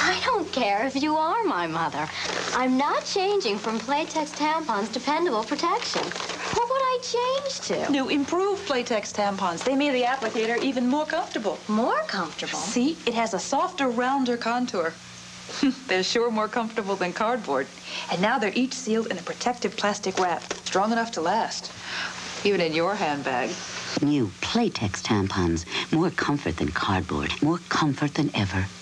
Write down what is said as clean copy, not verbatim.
I don't care if you are my mother. I'm not changing from Playtex Tampons Dependable Protection. What would I change to? New improved Playtex tampons. They made the applicator even more comfortable. More comfortable? See? It has a softer, rounder contour. They're sure more comfortable than cardboard. And now they're each sealed in a protective plastic wrap, strong enough to last. Even in your handbag. New Playtex tampons. More comfort than cardboard. More comfort than ever.